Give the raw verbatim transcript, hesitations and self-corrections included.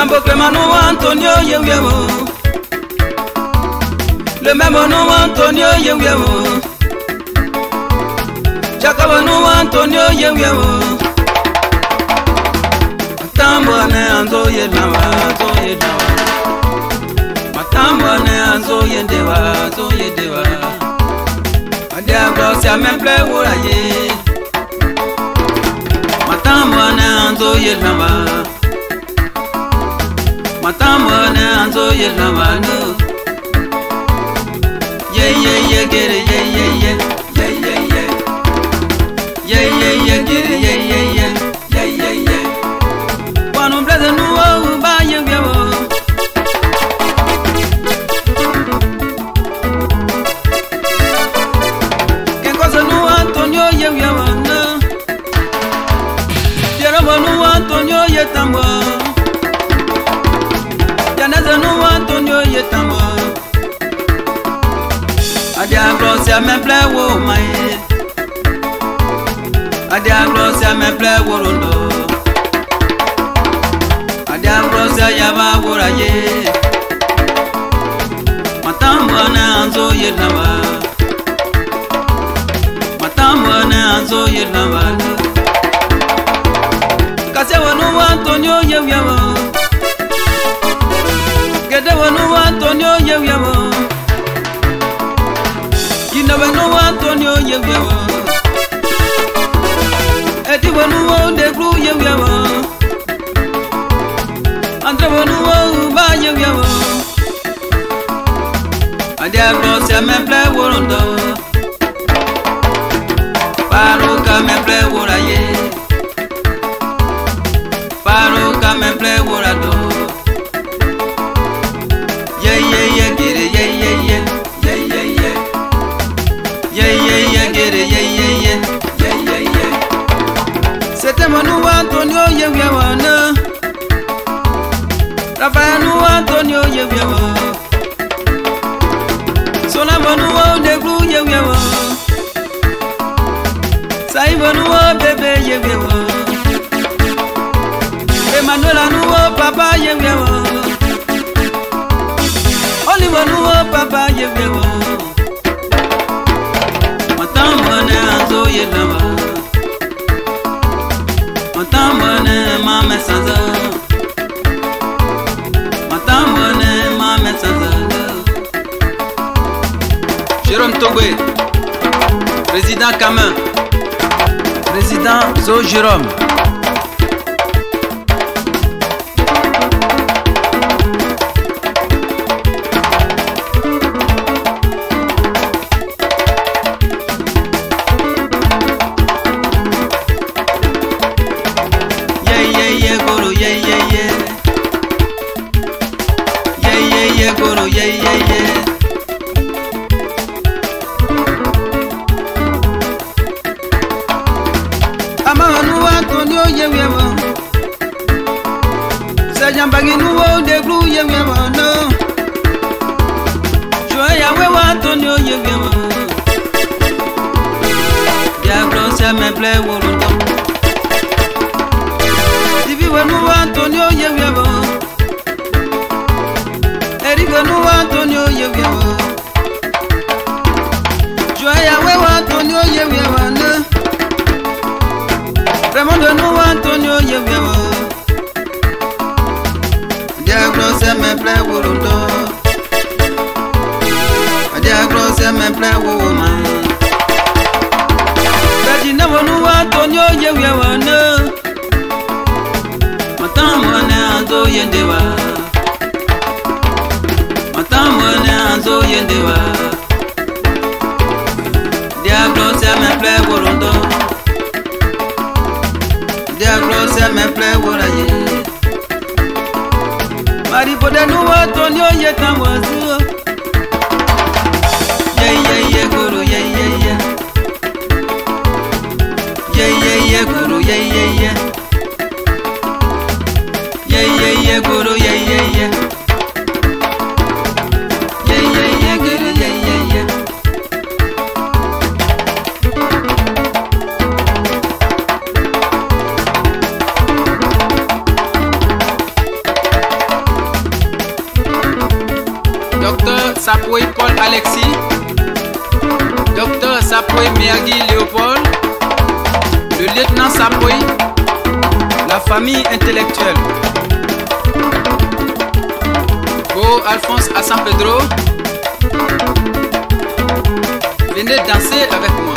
Mambo Clément Antonio Yewewo. Le même nom Antonio Yewewo. Jacob no Antonio Yewewo. Matambo ne anzo ye nawa, anzo ye nawa. Matambo ne anzo ye dewa, anzo ye dewa. Adia glosi a me ple wora ye. Matambo ne anzo ye nawa. Matambo ne anzo ye nawa no. Ye ye ye get it, ye ye ye, ye ye ye. Ye ye ye get it, ye ye ye, ye ye ye. One brother no ba ye go. Que cosa no Antonio ye ye no. Yera no Antonio ye tambo. Yana no Antonio ye tambo. Adia glosi a me ple wo mai. Adia glosi a me ple wo rondo. Adia glosi a yaba wora ye. Matambo na anzo ye nawa. Matambo na anzo ye nawa. Kase wonu Antonio ye yewo. Gede wonu Antonio ye yewo. Never know Antonio Yewewo. Eti wonu wo de gru Yewewo. Andre wonu wo ba Yewewo. Adia glosi a me ple worondo. Paro ka me ple wora ye. Paro ka me ple worado. Ye ye ye gire ye ye ye. Ye ye ye. Ye ye ye get it, ye ye ye, ye ye ye. C'était mon nom Antonio Yewewo. Rafael no Antonio Yewewo. Sona mon nom de gru Yewewo. Saibo no bébé Yewewo. Emmanuel no papa Yewewo. Oliver no papa Yewewo. Matambo ne anzo ye nawa. Matambo ne mame sanza. Matambo ne mame sanza. Jérôme Togwe, président Camin, président Zo Jérôme. Goro ye ye ye. Amanu Antonio Yewewo. Sajambagi nuwo de gru Yewewo no. Joya wewa Antonio Yewewo. Dia glosi me ple worondo. Divi wenu Antonio Yewewo. Erigo no Antonio Yewewo. Joya wewa Antonio Yewewo no. Ramondo no Antonio Yewewo. Dia glosi me ple worondo. Dia glosi me ple woma. Badi na no Antonio Yewewo no. Matambo na anzo yendewa. Matambo ne anzo yendewa. Dia glosi a me ple worondo. Dia glosi a me ple wora ye. Mari pode no Antonio ye tamwazu. Ye ye ye guru ye ye ye. Ye ye ye guru ye ye ye. Ye ye ye guru ye ye ye. Sapoy Paul Alexis, Docteur Sapoy Miyagi Léopold, le lieutenant Sapoy, la famille intellectuelle. Go Alphonse à San Pedro, venez danser avec moi.